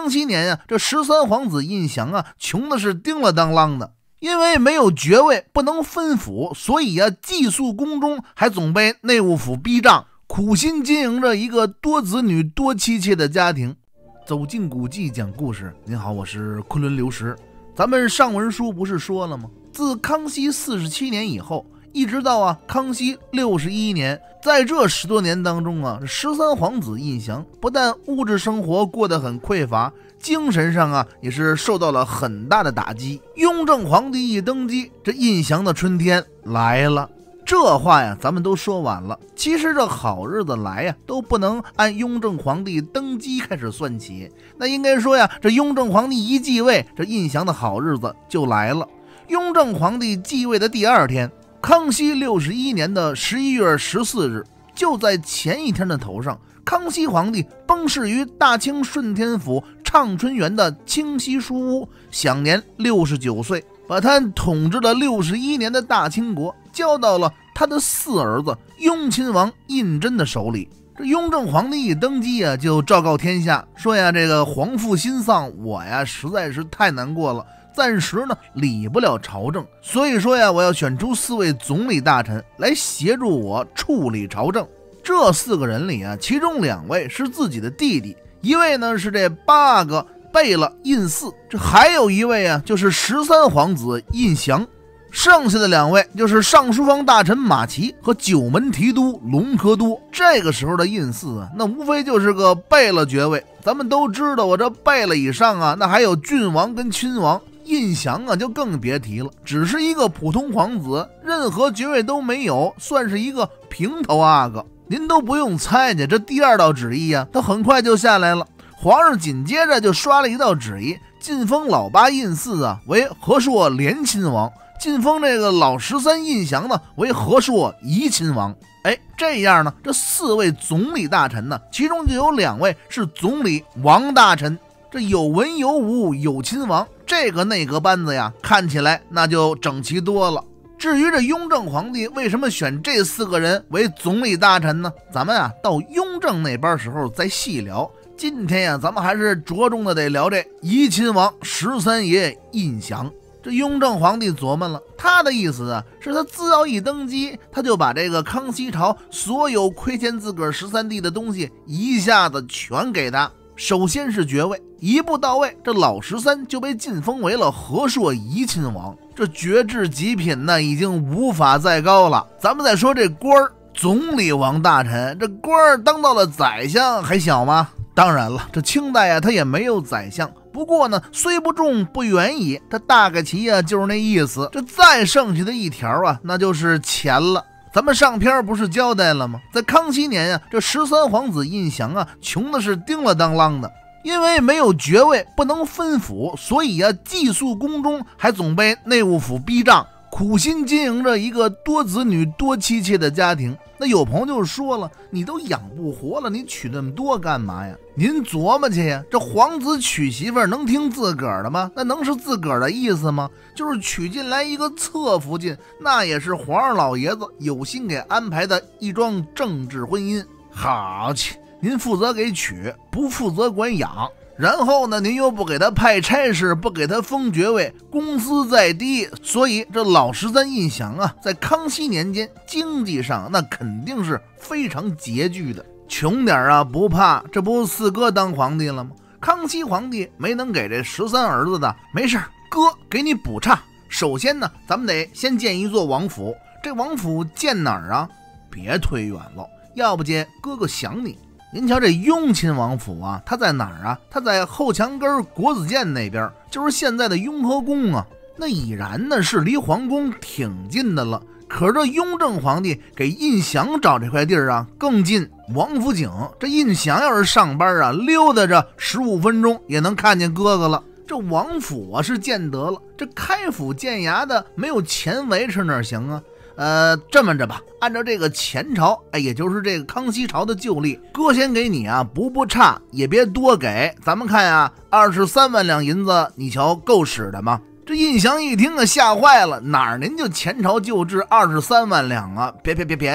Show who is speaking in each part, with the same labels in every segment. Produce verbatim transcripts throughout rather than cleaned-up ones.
Speaker 1: 康熙年呀、啊，这十三皇子胤祥啊，穷的是叮了当啷的。因为没有爵位，不能分府，所以啊，寄宿宫中，还总被内务府逼账，苦心经营着一个多子女多妻妾的家庭。走进古迹讲故事，您好，我是昆仑流石。咱们上文书不是说了吗？自康熙四十七年以后，一直到啊康熙六十一年，在这十多年当中啊，十三皇子胤祥不但物质生活过得很匮乏，精神上啊也是受到了很大的打击。雍正皇帝一登基，这胤祥的春天来了。这话呀咱们都说完了，其实这好日子来呀都不能按雍正皇帝登基开始算起，那应该说呀，这雍正皇帝一继位，这胤祥的好日子就来了。雍正皇帝继位的第二天，康熙六十一年的十一月十四日，就在前一天的头上，康熙皇帝崩逝于大清顺天府畅春园的清溪书屋，享年六十九岁，把他统治了六十一年的大清国交到了他的四儿子雍亲王胤禛的手里。这雍正皇帝一登基啊，就昭告天下说呀，这个皇父心丧，我呀实在是太难过了，暂时呢理不了朝政，所以说呀，我要选出四位总理大臣来协助我处理朝政。这四个人里啊，其中两位是自己的弟弟，一位呢是这八个贝勒胤祀，这还有一位啊就是十三皇子胤祥，剩下的两位就是上书房大臣马齐和九门提督隆科多。这个时候的胤祀啊，那无非就是个贝勒爵位，咱们都知道，我这贝勒以上啊，那还有郡王跟亲王。胤祥啊就更别提了，只是一个普通皇子，任何爵位都没有，算是一个平头阿哥。您都不用猜去，这第二道旨意啊，他很快就下来了。皇上紧接着就刷了一道旨意，晋封老八胤祀啊为和硕连亲王，晋封这个老十三胤祥呢为和硕怡亲王。哎，这样呢，这四位总理大臣呢，其中就有两位是总理王大臣。这有文有武有亲王，这个内阁班子呀，看起来那就整齐多了。至于这雍正皇帝为什么选这四个人为总理大臣呢？咱们啊到雍正那边时候再细聊。今天呀，咱们还是着重的得聊这怡亲王十三爷胤祥。这雍正皇帝琢磨了，他的意思啊，是他只要一登基，他就把这个康熙朝所有亏欠自个儿十三弟的东西一下子全给他。首先是爵位，一步到位，这老十三就被晋封为了和硕怡亲王，这爵至极品呢，已经无法再高了。咱们再说这官儿，总理王大臣，这官儿当到了宰相还小吗？当然了，这清代啊，他也没有宰相，不过呢，虽不中不远矣，他大概其啊就是那意思。这再剩下的一条啊，那就是钱了。咱们上篇不是交代了吗？在康熙年啊，这十三皇子胤祥啊，穷的是叮了当啷的。因为没有爵位，不能分府，所以啊，寄宿宫中，还总被内务府逼账，苦心经营着一个多子女多妻妾的家庭。那有朋友就说了，你都养不活了，你娶那么多干嘛呀？您琢磨去呀，这皇子娶媳妇儿能听自个儿的吗？那能是自个儿的意思吗？就是娶进来一个侧福晋，那也是皇上老爷子有心给安排的一桩政治婚姻。好去，您负责给娶，不负责管养。然后呢，您又不给他派差事，不给他封爵位，工资再低，所以这老十三胤祥啊，在康熙年间经济上那肯定是非常拮据的。穷点啊不怕，这不四哥当皇帝了吗？康熙皇帝没能给这十三儿子的，没事，哥给你补差。首先呢，咱们得先建一座王府，这王府建哪儿啊？别忒远了，要不见哥哥想你。您瞧这雍亲王府啊，它在哪儿啊？它在后墙根国子监那边，就是现在的雍和宫啊。那已然呢是离皇宫挺近的了。可是这雍正皇帝给胤祥找这块地儿啊更近，王府井。这胤祥要是上班啊，溜达着十五分钟也能看见哥哥了。这王府啊是建得了，这开府建衙的没有钱维持哪行啊？呃，这么着吧，按照这个前朝，哎，也就是这个康熙朝的旧例，哥先给你啊补补差，也别多给。咱们看啊，二十三万两银子，你瞧够使的吗？这胤祥一听啊，吓坏了，哪儿您就前朝旧制二十三万两啊？别别别别去！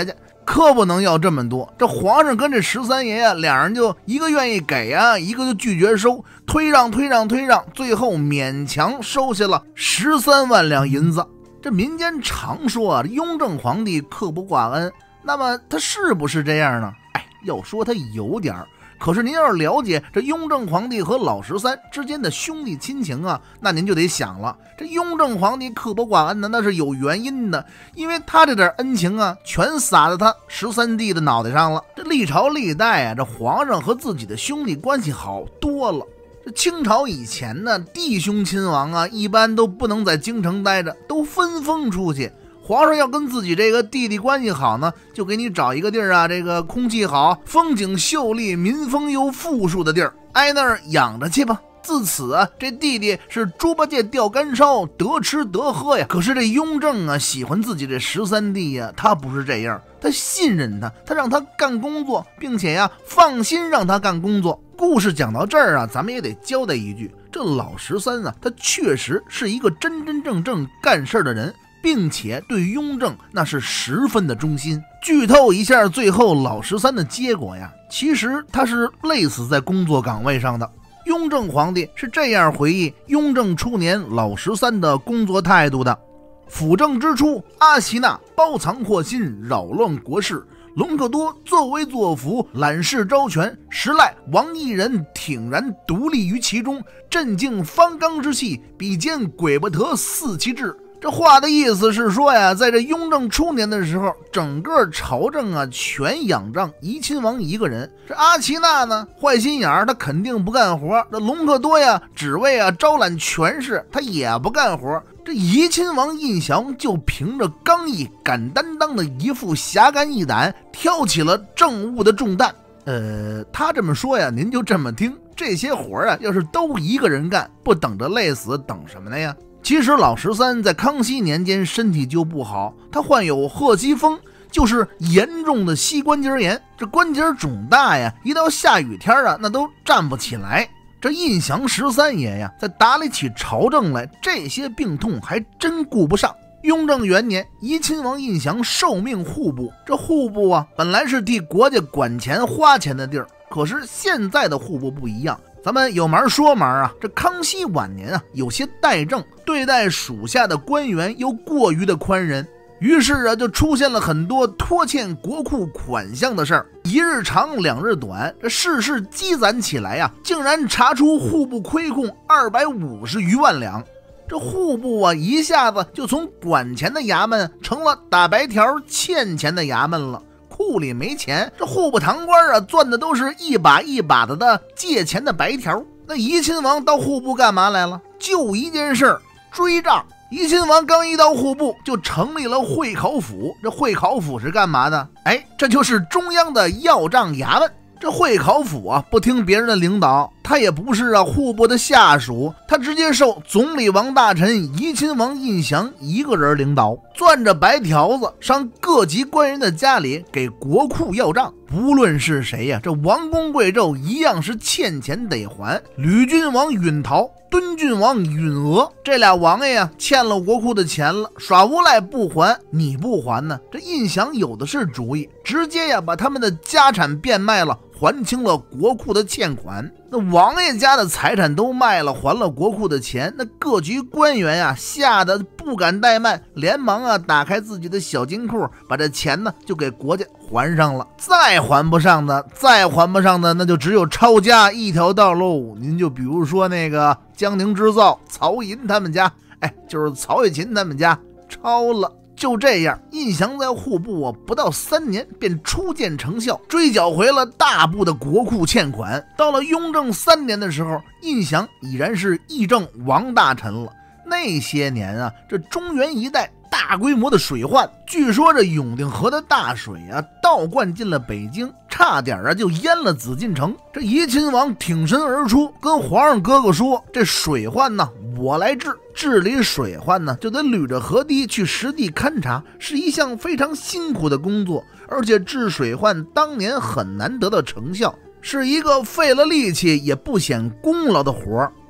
Speaker 1: 可不能要这么多。这皇上跟这十三爷呀，两人就一个愿意给啊，一个就拒绝收，推让推让推让，最后勉强收下了十三万两银子。这民间常说啊，雍正皇帝克不挂恩，那么他是不是这样呢？哎，要说他有点儿。可是您要是了解这雍正皇帝和老十三之间的兄弟亲情啊，那您就得想了，这雍正皇帝克不挂恩呢，那是有原因的，因为他这点恩情啊，全撒在他十三弟的脑袋上了。这历朝历代啊，这皇上和自己的兄弟关系好多了。这清朝以前呢，弟兄亲王啊，一般都不能在京城待着，都分封出去。皇上要跟自己这个弟弟关系好呢，就给你找一个地儿啊，这个空气好、风景秀丽、民风又富庶的地儿，挨那儿养着去吧。自此啊，这弟弟是猪八戒吊干梢，得吃得喝呀。可是这雍正啊，喜欢自己这十三弟呀，他不是这样，他信任他，他让他干工作，并且呀，放心让他干工作。故事讲到这儿啊，咱们也得交代一句，这老十三啊，他确实是一个真真正正干事的人，并且对雍正那是十分的忠心。剧透一下最后老十三的结果呀，其实他是累死在工作岗位上的。雍正皇帝是这样回忆雍正初年老十三的工作态度的：辅政之初，阿奇那包藏祸心，扰乱国事；隆科多作威作福，揽事招权，实赖王一人挺然独立于其中，镇静方刚之气，比肩鬼不得四其志。这话的意思是说呀，在这雍正初年的时候，整个朝政啊全仰仗怡亲王一个人。这阿奇那呢，坏心眼儿，他肯定不干活。这隆科多呀，只为啊招揽权势，他也不干活。这怡亲王胤祥就凭着刚毅敢担当的一副侠肝义胆，挑起了政务的重担。呃，他这么说呀，您就这么听，这些活啊，要是都一个人干，不等着累死，等什么呢呀？其实老十三在康熙年间身体就不好，他患有鹤膝风，就是严重的膝关节炎。这关节肿大呀，一到下雨天啊，那都站不起来。这胤祥十三爷呀，在打理起朝政来，这些病痛还真顾不上。雍正元年，怡亲王胤祥受命户部。这户部啊，本来是替国家管钱花钱的地儿，可是现在的户部不一样。咱们有门说门啊，这康熙晚年啊，有些怠政，对待属下的官员又过于的宽仁，于是啊，就出现了很多拖欠国库款项的事儿。一日长，两日短，这事事积攒起来呀、啊，竟然查出户部亏空二百五十余万两。这户部啊，一下子就从管钱的衙门成了打白条欠钱的衙门了。库里没钱，这户部堂官啊，攥的都是一把一把的的借钱的白条。那怡亲王到户部干嘛来了？就一件事，追账。怡亲王刚一到户部，就成立了会考府。这会考府是干嘛的？哎，这就是中央的要账衙门。这会考府啊，不听别人的领导，他也不是啊户部的下属，他直接受总理王大臣怡亲王胤祥一个人领导，攥着白条子上各级官员的家里给国库要账。不论是谁呀、啊，这王公贵胄一样是欠钱得还。吕郡王允陶、敦郡王允娥这俩王爷呀，欠了国库的钱了，耍无赖不还，你不还呢？这胤祥有的是主意，直接呀把他们的家产变卖了，还清了国库的欠款。那王爷家的财产都卖了，还了国库的钱，那各级官员呀吓得不敢怠慢，连忙啊打开自己的小金库，把这钱呢就给国家还上了。再还不上的，再还不上的，那就只有抄家一条道喽。您就比如说那个江宁织造曹寅他们家，哎，就是曹雪芹他们家抄了。就这样，胤祥在户部啊不到三年便初见成效，追缴回了大部的国库欠款。到了雍正三年的时候，胤祥已然是议政王大臣了。那些年啊，这中原一带大规模的水患，据说这永定河的大水啊倒灌进了北京，差点啊就淹了紫禁城。这怡亲王挺身而出，跟皇上哥哥说：“这水患呢，我来治。治理水患呢，就得捋着河堤去实地勘察，是一项非常辛苦的工作，而且治水患当年很难得到成效，是一个费了力气也不显功劳的活儿。”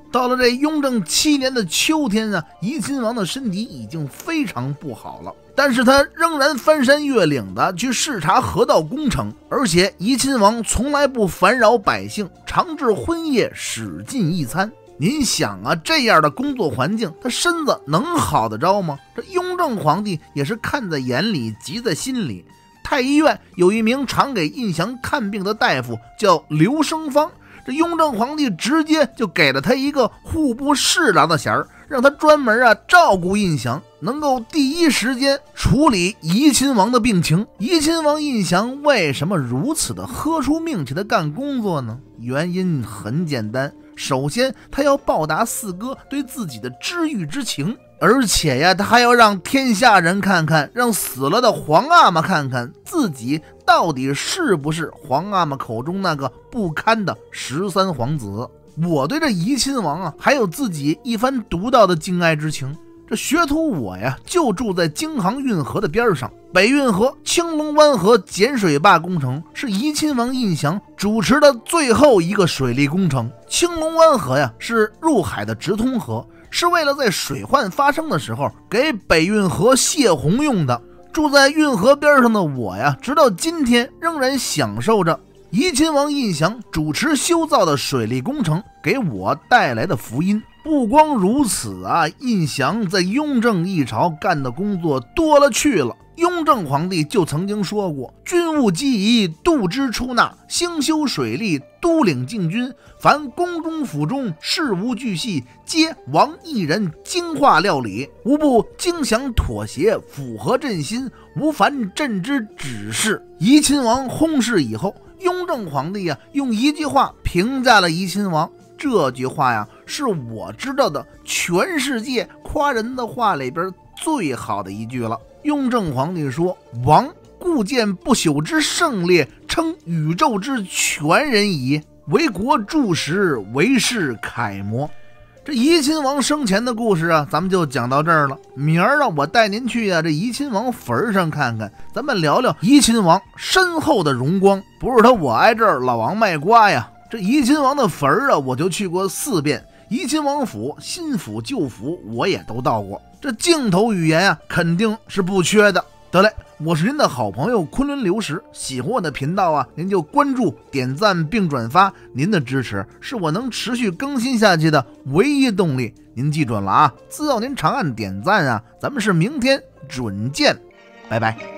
Speaker 1: 到了这雍正七年的秋天啊，怡亲王的身体已经非常不好了，但是他仍然翻山越岭的去视察河道工程，而且怡亲王从来不烦扰百姓，常至昏夜使尽一餐。您想啊，这样的工作环境，他身子能好得着吗？这雍正皇帝也是看在眼里，急在心里。太医院有一名常给胤祥看病的大夫，叫刘生方。这雍正皇帝直接就给了他一个户部侍郎的衔儿，让他专门啊照顾胤祥，能够第一时间处理怡亲王的病情。怡亲王胤祥为什么如此的喝出命气的干工作呢？原因很简单，首先他要报答四哥对自己的知遇之情，而且呀，他还要让天下人看看，让死了的皇阿玛看看自己到底是不是皇阿玛口中那个不堪的十三皇子。我对这怡亲王啊，还有自己一番独到的敬爱之情。这学徒我呀，就住在京杭运河的边上，北运河青龙湾河减水坝工程是怡亲王胤祥主持的最后一个水利工程。青龙湾河呀，是入海的直通河，是为了在水患发生的时候给北运河泄洪用的。住在运河边上的我呀，直到今天仍然享受着怡亲王胤祥主持修造的水利工程给我带来的福音。不光如此啊，胤祥在雍正一朝干的工作多了去了。雍正皇帝就曾经说过，军务机宜度支出纳，兴修水利，督领禁军，凡宫中府中事无巨细，皆王一人精化料理，无不精详妥协，符合朕心，无烦朕之指示。怡亲王薨逝以后，雍正皇帝呀、啊，用一句话评价了怡亲王。这句话呀，是我知道的全世界夸人的话里边最好的一句了。雍正皇帝说：“王故见不朽之盛烈，称宇宙之全人矣，为国柱石，为世楷模。”这怡亲王生前的故事啊，咱们就讲到这儿了。明儿啊，我带您去啊这怡亲王坟上看看，咱们聊聊怡亲王身后的荣光。不是他我挨这儿老王卖瓜呀。这怡亲王的坟啊，我就去过四遍。怡亲王府、新府、旧府，我也都到过。这镜头语言啊，肯定是不缺的。得嘞，我是您的好朋友昆仑流石，喜欢我的频道啊，您就关注、点赞并转发。您的支持是我能持续更新下去的唯一动力。您记准了啊，只要您长按点赞啊，咱们是明天准见，拜拜。